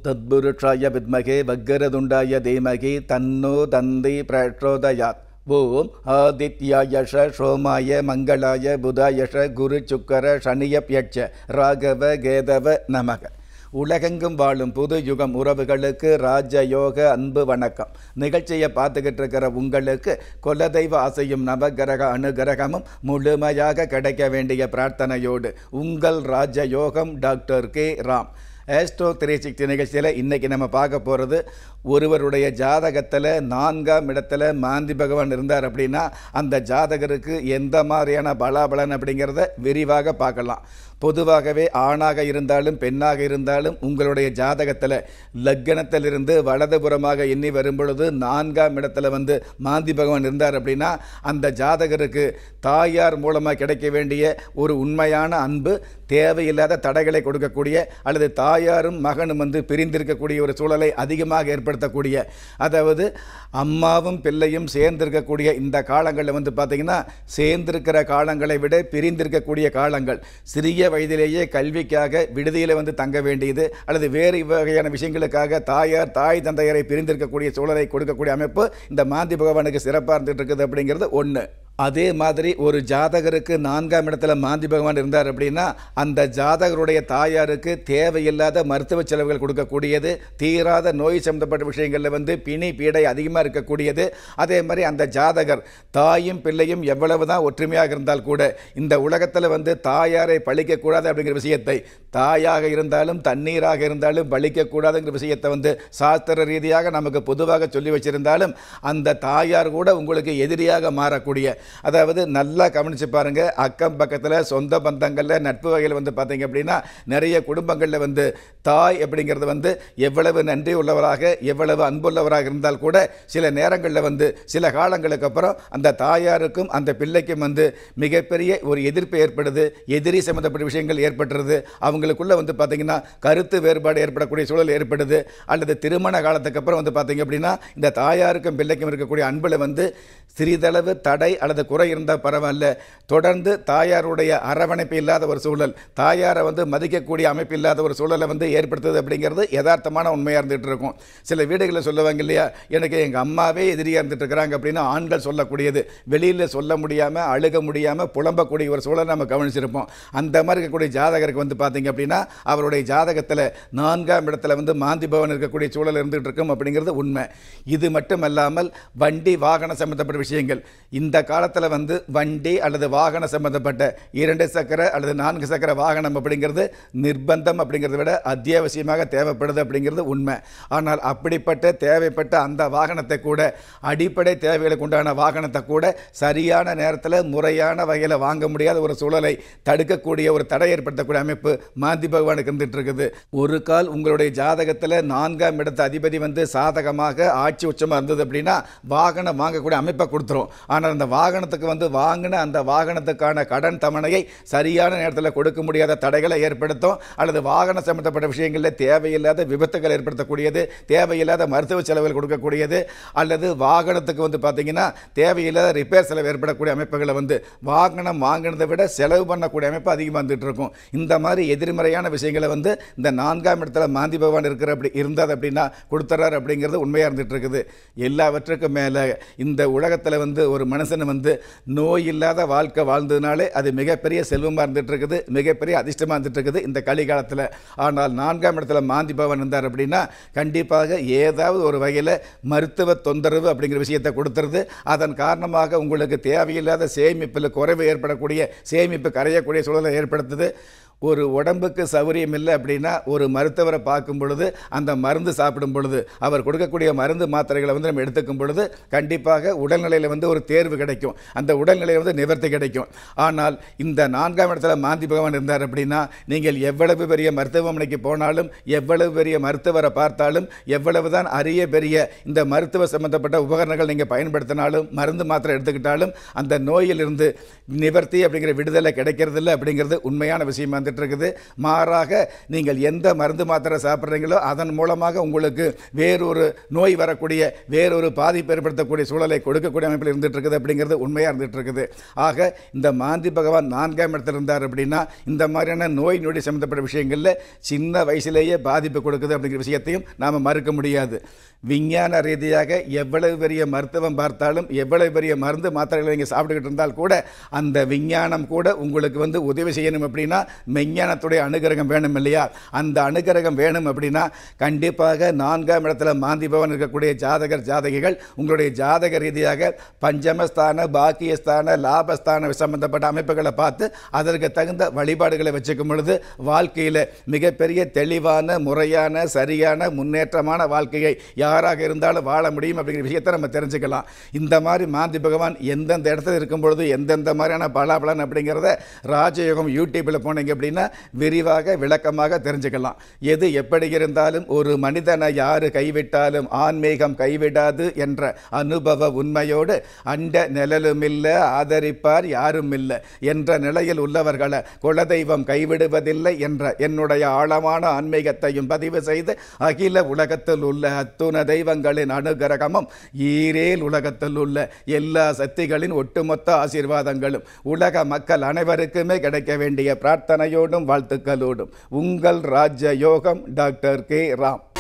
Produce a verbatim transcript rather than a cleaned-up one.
தத்புருஷாய வித்மகே வக்கரதுண்டாய தீமகி தன்னோ தந்தி பிரச்சோதயாத். ஓம் ஆதித்யாயஷ சோமாய மங்களாய புதாயஷ குரு சுக்கர சனியப்யட்ச ராகவ கேதவ நமக. உலகெங்கும் வாழும் புது யுகம் உறவுகளுக்கு ராஜயோக அன்பு வணக்கம். நிகழ்ச்சியை பார்த்துக்கிட்டு இருக்கிற உங்களுக்கு குலதெய்வ ஆசையும் நவகிரக அனுகிரகமும் முழுமையாக கிடைக்க வேண்டிய பிரார்த்தனையோடு உங்கள் ராஜயோகம் doctor K Ram. Astro three sixty நிகழ்ச்சியில் இன்றைக்கி நம்ம பார்க்க போகிறது, ஒருவருடைய ஜாதகத்தில் நான்காம் இடத்துல மாந்தி பகவான் இருந்தார் அப்படின்னா அந்த ஜாதகருக்கு எந்த மாதிரியான பலாபலன் அப்படிங்கிறத விரிவாக பார்க்கலாம். பொதுவாகவே ஆணாக இருந்தாலும் பெண்ணாக இருந்தாலும் உங்களுடைய ஜாதகத்தில் லக்னத்திலிருந்து வலதுபுறமாக எண்ணி வரும்பொழுது நான்காம் இடத்துல வந்து மாந்தி பகவான் இருந்தார் அப்படின்னா அந்த ஜாதகருக்கு தாயார் மூலமாக கிடைக்க வேண்டிய ஒரு உண்மையான அன்பு, தேவையில்லாத தடைகளை கொடுக்கக்கூடிய அல்லது தாயாரும் மகனும் வந்து பிரிந்திருக்கக்கூடிய ஒரு சூழலை அதிகமாக ஏற்படுத்தக்கூடிய, அதாவது அம்மாவும் பிள்ளையும் சேர்ந்திருக்கக்கூடிய இந்த காலங்களில் வந்து பார்த்திங்கன்னா சேர்ந்திருக்கிற காலங்களை விட பிரிந்திருக்கக்கூடிய காலங்கள். சிறிய வயதிலேயே கல்விக்காக விடுதியில் வந்து தங்க வேண்டியது அல்லது வேறு வகையான விஷயங்களுக்காக தாயார் தாய் தந்தையரை பிரிந்திருக்கக்கூடிய சூழலை கொடுக்கக்கூடிய அமைப்பு இந்த மாந்தி பகவானுக்கு சிறப்பாக இருந்துட்டு இருக்குது அப்படிங்கிறது ஒன்று. அதே மாதிரி ஒரு ஜாதகருக்கு நான்காம் இடத்துல மாந்தி பகவான் இருந்தார் அப்படின்னா அந்த ஜாதகருடைய தாயாருக்கு தேவையில்லாத மருத்துவ செலவுகள் கொடுக்கக்கூடியது, தீராத நோய் சம்பந்தப்பட்ட விஷயங்களில் வந்து பிணி பீடை அதிகமாக இருக்கக்கூடியது. அதே மாதிரி அந்த ஜாதகர் தாயும் பிள்ளையும் எவ்வளவு தான் ஒற்றுமையாக இருந்தால் கூட இந்த உலகத்தில் வந்து தாயாரை பழிக்கக்கூடாது அப்படிங்கிற விஷயத்தை, தாயாக இருந்தாலும் தண்ணீராக இருந்தாலும் பழிக்கக்கூடாதுங்கிற விஷயத்தை வந்து சாஸ்திர ரீதியாக நமக்கு பொதுவாக சொல்லி வச்சிருந்தாலும் அந்த தாயார் கூட உங்களுக்கு எதிரியாக மாறக்கூடிய, அதாவது நல்லா கவனித்து பாருங்கள், அக்கம் பக்கத்தில் சொந்த பந்தங்களில் நட்பு வகையில் வந்து பார்த்தீங்க அப்படின்னா நிறைய குடும்பங்களில் வந்து தாய் அப்படிங்கிறது வந்து எவ்வளவு நன்றி உள்ளவராக எவ்வளவு அன்புள்ளவராக இருந்தால் கூட சில நேரங்களில் வந்து சில காலங்களுக்கு அப்புறம் அந்த தாயாருக்கும் அந்த பிள்ளைக்கும் வந்து மிகப்பெரிய ஒரு எதிர்ப்பு ஏற்படுது, எதிரி சம்மந்தப்பட்ட விஷயங்கள் ஏற்பட்டுருது, அவங்களுக்குள்ள வந்து பார்த்திங்கன்னா கருத்து வேறுபாடு ஏற்படக்கூடிய சூழல் ஏற்படுது. அல்லது திருமண காலத்துக்கு அப்புறம் வந்து பார்த்திங்க அப்படின்னா இந்த தாயாருக்கும் பிள்ளைக்கும் இருக்கக்கூடிய அன்பில் வந்து சிறிதளவு தடை அல்லது குறை இருந்தால் பரவாயில்ல, தொடர்ந்து தாயாருடைய அரவணைப்பு இல்லாத ஒரு சூழல், தாயாரை வந்து மதிக்கக்கூடிய அமைப்பு இல்லாத ஒரு சூழலை வந்து ஏற்படுத்துது அப்படிங்கிறது யதார்த்தமான உண்மையாக இருந்துகிட்டு இருக்கும். சில வீடுகளில் சொல்லுவாங்க இல்லையா, எனக்கு எங்கள் அம்மாவே எதிரியாக இருந்துட்டு இருக்கிறாங்க அப்படின்னு ஆண்கள் சொல்லக்கூடியது, வெளியில் சொல்ல முடியாமல் அழுக முடியாமல் புலம்பக்கூடிய ஒரு சூழலை நம்ம கவனிச்சிருப்போம். அந்த மாதிரி இருக்கக்கூடிய ஜாதகருக்கு வந்து பார்த்தீங்க அப்படின்னா அவருடைய ஜாதகத்தில் நான்காம் இடத்துல வந்து மாந்தி பவன் இருக்கக்கூடிய சூழல் இருந்துகிட்டு இருக்கும் அப்படிங்கிறது உண்மை. இது மட்டுமல்லாமல் வண்டி வாகன சம்பந்தப்பட்ட விஷயங்கள், இந்த காலத்தில் வந்து வண்டி அல்லது வாகன சம்பந்தப்பட்ட இரண்டு சக்கர அல்லது நான்கு சக்கர வாகனம் அப்படிங்கிறது நிர்பந்தம் அப்படிங்கிறத விட அத்தியாவசியமாக தேவைப்படுது அப்படிங்கிறது உண்மை. ஆனால் அப்படிப்பட்ட தேவைப்பட்ட அந்த வாகனத்தை கூட, அடிப்படை தேவைகளுக்கு உண்டான வாகனத்தை கூட சரியான நேரத்தில் முறையான வகையில் வாங்க முடியாத ஒரு சூழலை தடுக்கக்கூடிய ஒரு தடை ஏற்படுத்தக்கூடிய அமைப்பு மாந்தி பகவானுக்கு இருந்துட்டு இருக்குது. ஒரு கால் உங்களுடைய ஜாதகத்தில் நான்காம் இடத்து அதிபதி வந்து சாதகமாக ஆட்சி உச்சமாக இருந்தது அப்படின்னா வாகனம் வாங்கக்கூடிய அமைப்பை கொடுத்துரும். ஆனால் அந்த வாகனத்துக்கு வந்து வாங்கின அந்த வாகனத்துக்கான கடன் தவணையை சரியான நேரத்தில் கொடுக்க முடியாத தடைகளை ஏற்படுத்தும். அல்லது வாகன சம்பந்தப்பட்ட விஷயங்களில் தேவையில்லாத விபத்துகள் ஏற்படுத்தக்கூடியது, தேவையில்லாத மருத்துவ செலவுகள் கொடுக்கக்கூடியது, அல்லது வாகனத்துக்கு வந்து பார்த்தீங்கன்னா தேவையில்லாத ரிப்பேர் செலவு ஏற்படக்கூடிய அமைப்புகளை வந்து வாகனம் வாங்கினதை விட செலவு பண்ணக்கூடிய அமைப்பு அதிகமாக வந்துட்டு இருக்கும். இந்த மாதிரி எதிர்மறையான விஷயங்களை வந்து இந்த நான்காம் இடத்துல மாந்தி பகவான் இருக்கிற அப்படி இருந்தாது அப்படின்னா கொடுத்துறாரு அப்படிங்கிறது உண்மையாக இருந்துட்டு இருக்குது. எல்லாவற்றுக்கும் மேலே இந்த உலகத்தில் வந்து ஒரு மனுஷன் வந்து நோய் இல்லாத வாழ்க்கை வாழ்ந்ததுனாலே அது மிகப்பெரிய செல்வமாக இருந்துட்டு இருக்குது, மிகப்பெரிய அதிர்ஷ்டமாக இருந்துட்டு இருக்குது இந்த கலிகாலத்தில். ஆனால் நான்காம் இடத்துல மாந்தி பகவான் இருந்தார் அப்படின்னா கண்டிப்பாக ஏதாவது ஒரு வகையில் மருத்துவ தொந்தரவு அப்படிங்கிற விஷயத்தை கொடுத்துருது. அதன் காரணமாக உங்களுக்கு தேவையில்லாத சேமிப்பில் குறைவு ஏற்படக்கூடிய, சேமிப்பு கரையக்கூடிய சூழலை ஏற்படுத்துது. ஒரு உடம்புக்கு சௌகரியம் இல்லை அப்படின்னா ஒரு மருத்துவரை பார்க்கும் பொழுது அந்த மருந்து சாப்பிடும் பொழுது அவர் கொடுக்கக்கூடிய மருந்து மாத்திரைகளை வந்து நம்ம எடுத்துக்கும் பொழுது கண்டிப்பாக உடல்நிலையில் வந்து ஒரு தேர்வு கிடைக்கும், அந்த உடல்நிலையில் வந்து நிவர்த்தி கிடைக்கும். ஆனால் இந்த நான்காம் இடத்துல மாந்தி பகவான் இருந்தார் அப்படின்னா நீங்கள் எவ்வளவு பெரிய மருத்துவமனைக்கு போனாலும், எவ்வளவு பெரிய மருத்துவரை பார்த்தாலும், எவ்வளவு தான் அரிய பெரிய இந்த மருத்துவ சம்பந்தப்பட்ட உபகரணங்கள் நீங்கள் பயன்படுத்தினாலும், மருந்து மாத்திரை எடுத்துக்கிட்டாலும் அந்த நோயிலிருந்து நிவர்த்தி அப்படிங்கிற விடுதலை கிடைக்கிறதில்லை அப்படிங்கிறது உண்மையான விஷயமா இருந்துட்டு இருக்குது. மாறாக நீங்கள் எந்த மருந்து மாத்திரை சாப்பிட்றீங்களோ அதன் மூலமாக உங்களுக்கு வேறொரு நோய் வரக்கூடிய வேறொரு பாதிப்பு ஏற்படுத்தக்கூடிய சூழலை கொடுக்கக்கூடிய அமைப்பில் இருந்துட்டு இருக்குது அப்படிங்கிறது உண்மையாக இருந்துட்டு இருக்குது. ஆக இந்த மாந்தி பகவான் நான்காம் இடத்துல இருந்தார் அப்படின்னா இந்த மாதிரியான நோய் நொடி சம்பந்தப்பட்ட விஷயங்களில் சின்ன வயசுலேயே பாதிப்பு கொடுக்குது அப்படிங்கிற விஷயத்தையும் நாம் மறுக்க முடியாது. விஞ்ஞான ரீதியாக எவ்வளவு பெரிய மருத்துவம் பார்த்தாலும் எவ்வளவு பெரிய மருந்து மாத்திரைகளை நீங்கள் சாப்பிட்டுக்கிட்டு இருந்தால் கூட அந்த விஞ்ஞானம் கூட உங்களுக்கு வந்து உதவி செய்யணும் அப்படின்னா மெஞ்ஞானத்துடைய அனுகிரகம் வேணும் இல்லையா? அந்த அனுகிரகம் வேணும் அப்படின்னா கண்டிப்பாக நான்காம் இடத்துல மாந்தி பவன் இருக்கக்கூடிய ஜாதகர் ஜாதகிகள் உங்களுடைய ஜாதக ரீதியாக பஞ்சமஸ்தான பாக்கியஸ்தான லாபஸ்தான சம்பந்தப்பட்ட அமைப்புகளை பார்த்து அதற்கு தகுந்த வழிபாடுகளை வச்சுக்கும் பொழுது வாழ்க்கையில் மிகப்பெரிய தெளிவான முறையான சரியான முன்னேற்றமான வாழ்க்கையை யாராக இருந்தாலும் வாழ முடியும் அப்படிங்கிற விஷயத்தை நம்ம தெரிஞ்சுக்கலாம். இந்த மாதிரி மாந்தி பகவான் எந்தெந்த இடத்துல இருக்கும் பொழுது எந்தெந்த மாதிரியான பலாபலன் அப்படிங்கிறத ராஜயோகம் யூடியூப்பில் போனீங்க அப்படின்னா விரிவாக விளக்கமாக தெரிஞ்சுக்கலாம். எது எப்படி இருந்தாலும் ஒரு மனிதனை யாரு கைவிட்டாலும் ஆன்மீகம் கைவிடாது என்ற அனுபவ உண்மையோடு அண்ட நிழலும் இல்லை ஆதரிப்பார் யாரும் இல்லை என்ற நிலையில் உள்ளவர்களை குலதெய்வம் கைவிடுவதில்லை என்ற என்னுடைய ஆழமான ஆன்மீகத்தையும் பதிவு செய்து அகில உலகத்தில் உள்ள அத்துண தெய்வங்களின் அனுகிரகமும் ஈரேல் உலகத்தில் உள்ள எல்லா சக்திகளின் ஒட்டுமொத்த ஆசீர்வாதங்களும் உலக மக்கள் அனைவருக்குமே கிடைக்க வேண்டிய பிரார்த்தனையோடும் வாழ்த்துக்களோடும் உங்கள் ராஜ யோகம் டாக்டர் கே ராம்.